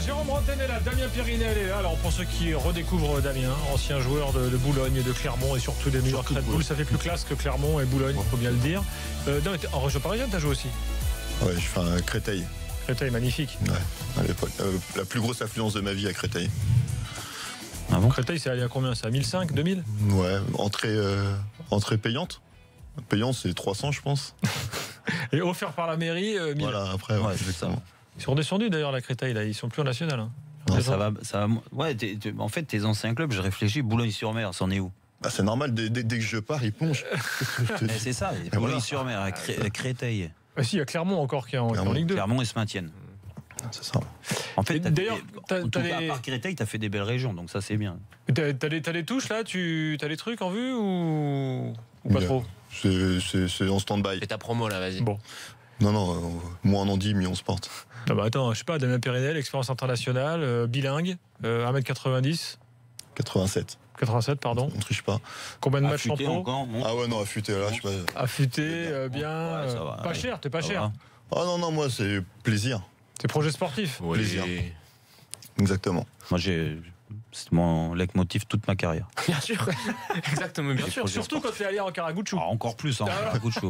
Jérôme Rotten est là, Damien Perinet est là. Alors pour ceux qui redécouvrent Damien, ancien joueur de Boulogne et de Clermont et surtout des New York Red Bull, ça fait plus classe que Clermont et Boulogne, il faut bien le dire. Non, en région parisienne, t'as joué aussi? Ouais, je fais un Créteil. Créteil, magnifique. Ouais, à l'époque. La plus grosse affluence de ma vie à Créteil. Ah bon? Créteil, c'est allé à combien? C'est à 1005, 2000? Ouais, entrée payante. Payante, c'est 300, je pense. Et offert par la mairie, 1000. Voilà, après, ouais, exactement. Ils sont redescendus d'ailleurs, la Créteil, là. Ils sont plus en national. Hein. Non, ça va. Ouais, en fait, tes anciens clubs, je réfléchis, Boulogne-sur-Mer, c'en est où? Bah, c'est normal, dès que je pars, ils plongent. C'est ça, Boulogne-sur-Mer, à Créteil. Ah si, il y a Clermont encore qui est en Ligue 2. Clermont, ils se maintiennent. C'est ça. En fait, d'ailleurs, à part Créteil, t'as fait des belles régions, donc ça c'est bien. T'as des touches là? T'as des trucs en vue ou pas trop? C'est en stand-by. Fais ta promo là, vas-y. Bon. Non, moins on en dit, mieux on se porte. Ah bah attends, je sais pas, Damien Perinet, expérience internationale, bilingue, 1m90. 87. 87, pardon. On ne triche pas. Combien de matchs en pro? Ah ouais, non, affûté, là, je sais pas. Affûté, bien. Ouais, ça va, pas cher, t'es pas cher. Ah non, moi, c'est plaisir. C'est projet sportif. Oui. Plaisir. Exactement. Moi, c'est mon leitmotiv toute ma carrière. Bien sûr. Exactement, bien sûr. Surtout quand t'es allé en Karaguchou. Ah, encore plus, hein, Karaguchou.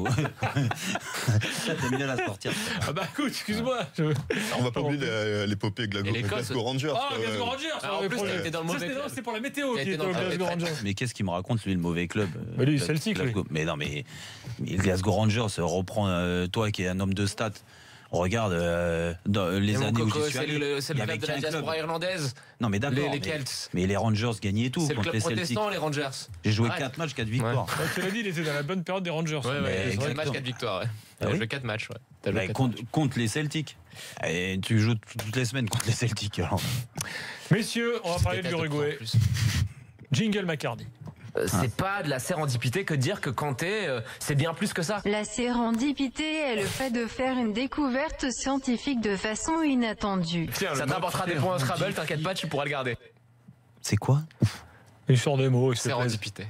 Ça, t'aimes bien la sortir. Ah bah écoute, excuse-moi. On va pas oublier l'épopée Glasgow Rangers. Ah, Glasgow Rangers. En plus, t'étais dans le mauvais club. C'est pour la météo qui était dans au Glasgow Rangers. Mais qu'est-ce qu'il me raconte, lui, le mauvais club? Bah lui, Celtic, lui. Mais non, mais Glasgow Rangers reprend, toi qui es un homme de stats. Regarde, dans les années où j'y suis allé, c'est le club de la diaspora irlandaise. Non mais d'accord, les Celts. Mais les Rangers gagnaient tout c'est contre les Celtics. C'est le club protestant, les Rangers. J'ai joué 4 matchs, 4 victoires. Ouais. Tu l'as dit, il était dans la bonne période des Rangers. Ouais, 4 matchs, 4 victoires. Ouais. T'as joué 4 matchs. Ouais. Contre les Celtics. Et tu joues toutes les semaines contre les Celtics. Alors. Messieurs, on va parler de l'Uruguay. Jingle McCarthy. C'est pas de la sérendipité que de dire que Kanté, c'est bien plus que ça. La sérendipité est le fait de faire une découverte scientifique de façon inattendue. Tiens, ça t'apportera des points au Scrabble, t'inquiète pas, tu pourras le garder. C'est quoi? Une sorte de mots. Sérendipité.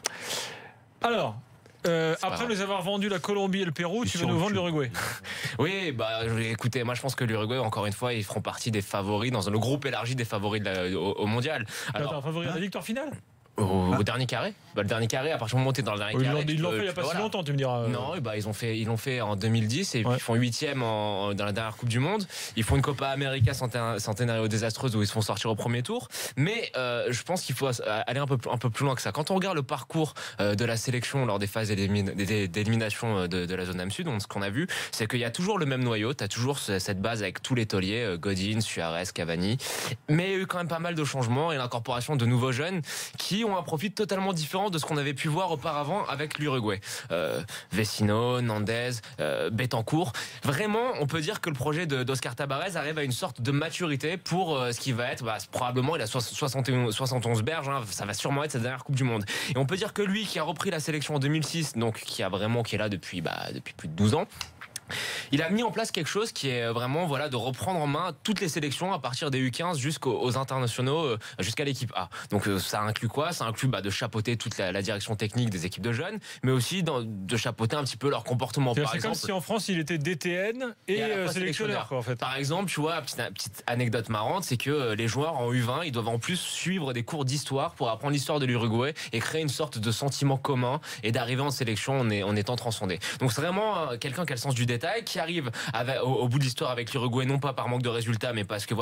Alors, après nous avoir vendu la Colombie et le Pérou, tu veux nous vendre l'Uruguay? Oui, bah écoutez, moi je pense que l'Uruguay, encore une fois, ils feront partie des favoris, dans le groupe élargi des favoris au mondial. Alors, un favori à la victoire finale? Au dernier carré. Le dernier carré, à partir du moment où t'es dans le dernier carré. Ils l'ont fait il n'y a pas si longtemps, tu me diras. Non, bah, ils l'ont fait en 2010 et puis ils font 8e dans la dernière Coupe du Monde. Ils font une Copa América Centenario désastreuse où ils se font sortir au premier tour. Mais je pense qu'il faut aller un peu plus loin que ça. Quand on regarde le parcours de la sélection lors des phases d'élimination de la zone Am Sud, ce qu'on a vu, c'est qu'il y a toujours le même noyau. T'as toujours cette base avec tous les tauliers, Godin, Suarez, Cavani. Mais il y a eu quand même pas mal de changements et l'incorporation de nouveaux jeunes qui ont un profil totalement différent de ce qu'on avait pu voir auparavant avec l'Uruguay. Vecino, Nandez, Betancourt. Vraiment, on peut dire que le projet d'Oscar Tabarez arrive à une sorte de maturité pour ce qui va être, probablement, il a 71 berges, hein, ça va sûrement être sa dernière Coupe du Monde. Et on peut dire que lui, qui a repris la sélection en 2006, donc qui est là depuis plus de 12 ans, il a mis en place quelque chose qui est vraiment de reprendre en main toutes les sélections à partir des U15 jusqu'aux internationaux, jusqu'à l'équipe A. Donc ça inclut quoi? Ça inclut de chapeauter toute la direction technique des équipes de jeunes, mais aussi de chapeauter un petit peu leur comportement. C'est comme si en France il était DTN et sélectionneur quoi, en fait. Par exemple, tu vois, petite anecdote marrante, c'est que les joueurs en U20 ils doivent en plus suivre des cours d'histoire pour apprendre l'histoire de l'Uruguay et créer une sorte de sentiment commun et d'arriver en sélection en étant transcendé. Donc c'est vraiment quelqu'un qui a le sens du détail, qui arrive au bout de l'histoire avec l'Uruguay, non pas par manque de résultats, mais parce que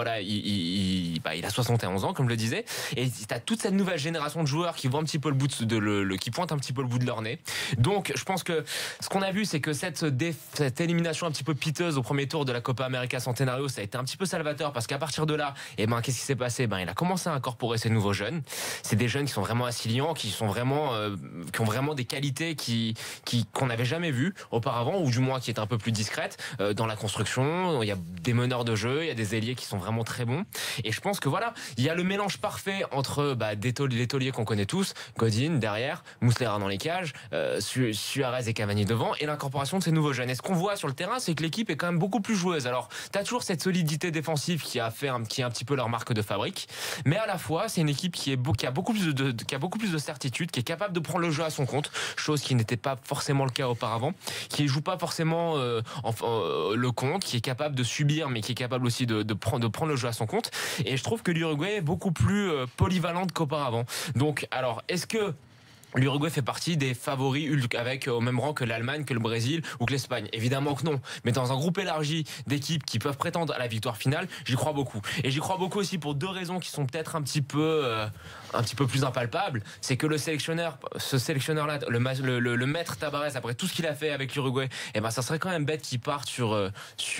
il a 71 ans, comme je le disais, et t'as toute cette nouvelle génération de joueurs qui voient un petit peu qui pointent un petit peu le bout de leur nez. Donc, je pense que ce qu'on a vu, c'est que cette élimination un petit peu piteuse au premier tour de la Copa América Centenario, ça a été un petit peu salvateur parce qu'à partir de là, qu'est-ce qui s'est passé? Il a commencé à incorporer ces nouveaux jeunes. C'est des jeunes qui sont vraiment assaillants, qui ont vraiment des qualités qu'on n'avait jamais vues auparavant, ou du moins qui est un peu plus discrète dans la construction. Il y a des meneurs de jeu, il y a des ailiers qui sont vraiment très bons. Et je pense que il y a le mélange parfait entre les tauliers qu'on connaît tous, Godin derrière, Muslera dans les cages, Suarez et Cavani devant, et l'incorporation de ces nouveaux jeunes. Et ce qu'on voit sur le terrain, c'est que l'équipe est quand même beaucoup plus joueuse. Alors, t'as toujours cette solidité défensive qui est un petit peu leur marque de fabrique, mais à la fois, c'est une équipe qui a beaucoup plus de certitude, qui est capable de prendre le jeu à son compte, chose qui n'était pas forcément le cas auparavant, qui joue pas forcément le compte, qui est capable de subir, mais qui est capable aussi de prendre le jeu à son compte. Et je trouve que l'Uruguay est beaucoup plus polyvalente qu'auparavant. Donc, alors, est-ce que l'Uruguay fait partie des favoris avec au même rang que l'Allemagne, que le Brésil ou que l'Espagne? Évidemment que non. Mais dans un groupe élargi d'équipes qui peuvent prétendre à la victoire finale, j'y crois beaucoup. Et j'y crois beaucoup aussi pour deux raisons qui sont peut-être un petit peu plus impalpables. C'est que ce sélectionneur-là, le maître Tabarez, après tout ce qu'il a fait avec l'Uruguay, ça serait quand même bête qu'il parte sur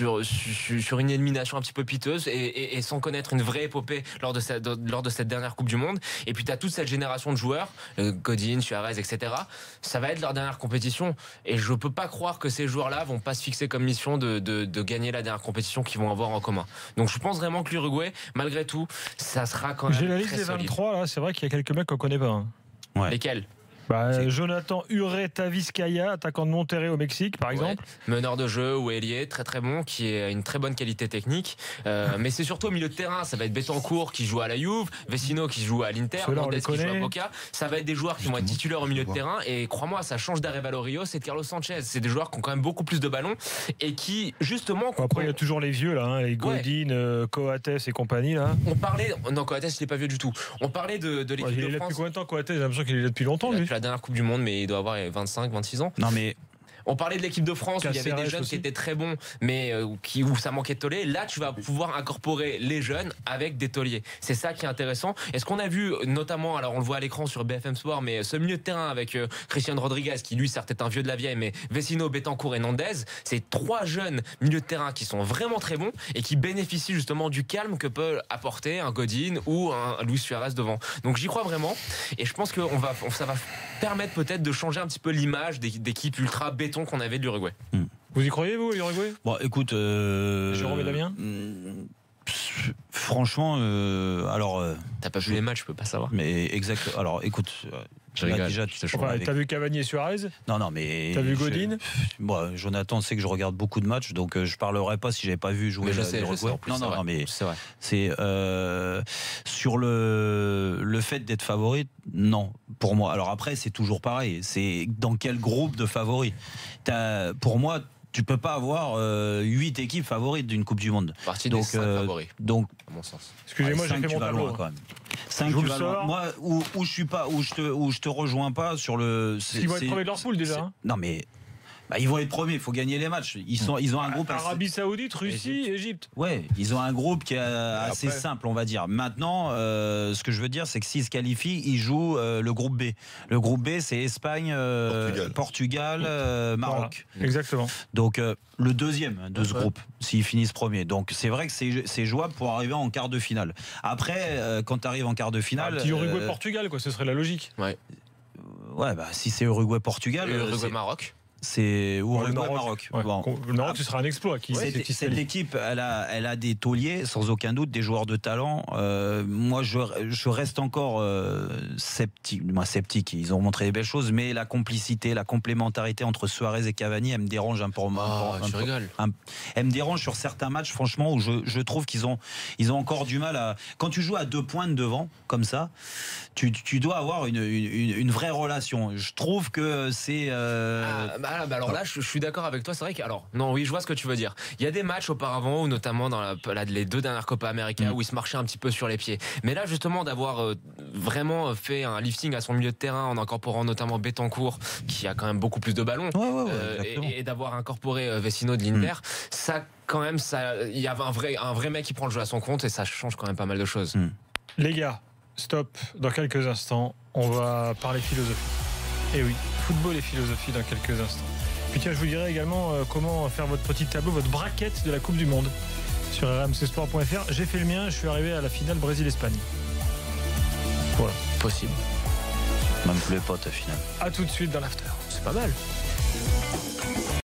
une élimination un petit peu piteuse et sans connaître une vraie épopée lors de cette dernière Coupe du Monde. Et puis tu as toute cette génération de joueurs, Godin, Suarez, etc. Ça va être leur dernière compétition et je peux pas croire que ces joueurs-là vont pas se fixer comme mission de gagner la dernière compétition qu'ils vont avoir en commun. Donc je pense vraiment que l'Uruguay, malgré tout, ça sera quand même J'ai la liste très des solide. 23 là, c'est vrai qu'il y a quelques mecs qu'on connaît pas. Hein. Ouais. Lesquels? Jonathan Ureta Vizcaya, attaquant de Monterrey au Mexique, par exemple. Meneur de jeu ou ailier, très très bon, qui a une très bonne qualité technique. Mais c'est surtout au milieu de terrain. Ça va être Betancourt qui joue à la Juve, Vecino qui joue à l'Inter, Mendes qui joue à Boca. Ça va être des joueurs qui vont être titulaires au milieu de terrain. Et crois-moi, ça change d'Arevalo Rios et de Carlos Sanchez. C'est des joueurs qui ont quand même beaucoup plus de ballons et qui justement. Après, il y a toujours les vieux là, hein, les Godin, Coates et compagnie là. On parlait. Non, Coates, il n'est pas vieux du tout. On parlait de l'équipe de France. Il est là depuis combien de temps, Coates? J'ai l'impression qu'il est là depuis longtemps, lui. Depuis la dernière Coupe du Monde, mais il doit avoir 25, 26 ans. Non, mais On parlait de l'équipe de France où il y avait des jeunes qui étaient très bons, mais où ça manquait de tauliers. Là, tu vas pouvoir incorporer les jeunes avec des tauliers. C'est ça qui est intéressant. Et ce qu'on a vu, notamment, alors on le voit à l'écran sur BFM Sport, mais ce milieu de terrain avec Christian Rodriguez, qui lui, certes, est un vieux de la vieille, mais Vecino, Betancourt et Nandez, c'est trois jeunes milieux de terrain qui sont vraiment très bons et qui bénéficient justement du calme que peut apporter un Godin ou un Luis Suarez devant. Donc j'y crois vraiment. Et je pense que ça va permettre peut-être de changer un petit peu l'image d'équipe ultra béton qu'on avait de l'Uruguay. Vous y croyez, vous, l'Uruguay? Bon, écoute, Jérôme et Damien, franchement, alors. T'as pas vu les matchs, je peux pas savoir. Mais exact. Alors, écoute. Je rigole, déjà, t'as vu Cavani et Suarez? Non, mais. T'as vu Godin? Moi, Jonathan sait que je regarde beaucoup de matchs, donc je parlerai pas si j'avais pas vu jouer. Mais je sais, non, mais c'est vrai. C'est sur le fait d'être favori, non, pour moi. Alors après, c'est toujours pareil. C'est dans quel groupe de favoris? Pour moi, tu peux pas avoir 8 équipes favorites d'une Coupe du Monde. Partie des 5 favoris. Donc, à mon sens. Excusez-moi, j'ai fait mon tableau loin, quand même. 5 tu vas loin. Moi, où je suis pas, où je te rejoins pas sur le. Ils vont être premiers de leur poule déjà. Hein. Non mais. Ils vont être premiers, il faut gagner les matchs. Ils ont un groupe Arabie Saoudite, Russie, Égypte. Ouais, ils ont un groupe qui est assez simple, on va dire. Maintenant, ce que je veux dire, c'est que s'ils se qualifient, ils jouent le groupe B. Le groupe B, c'est Espagne, Portugal, Maroc. Voilà, exactement. Donc le deuxième de ce groupe, s'ils finissent premiers. Donc c'est vrai que c'est jouable pour arriver en quart de finale. Après, quand tu arrives en quart de finale, petit Uruguay-Portugal, quoi, ce serait la logique. Ouais, si c'est Uruguay-Portugal, Uruguay-Maroc. C'est Uruguay-Maroc. Ouais. Bon. Le Maroc, ce sera un exploit. Cette équipe, elle a des tauliers, sans aucun doute, des joueurs de talent. Moi, je reste encore sceptique. Ils ont montré des belles choses, mais la complicité, la complémentarité entre Suarez et Cavani, elle me dérange un peu. Tu rigoles. Elle me dérange sur certains matchs, franchement, où je trouve qu'ils ont encore du mal à. Quand tu joues à 2 points de devant, comme ça, tu dois avoir une vraie relation. Je trouve que c'est. Alors là, je suis d'accord avec toi. C'est vrai que, je vois ce que tu veux dire. Il y a des matchs auparavant, ou notamment dans les 2 dernières Copa América, où ils se marchaient un petit peu sur les pieds. Mais là, justement, d'avoir vraiment fait un lifting à son milieu de terrain en incorporant notamment Betancourt, qui a quand même beaucoup plus de ballons, et d'avoir incorporé Vecino de l'Inter, ça, quand même, il y a un vrai mec qui prend le jeu à son compte, et ça change quand même pas mal de choses. Les gars, stop. Dans quelques instants, on va parler philosophie. Et oui, football et philosophie dans quelques instants. Puis tiens, je vous dirai également comment faire votre petit tableau, votre braquette de la Coupe du Monde sur rmcsport.fr. J'ai fait le mien, je suis arrivé à la finale Brésil-Espagne. Voilà. Possible. Même tous les potes, à finale. A tout de suite dans l'after. C'est pas mal.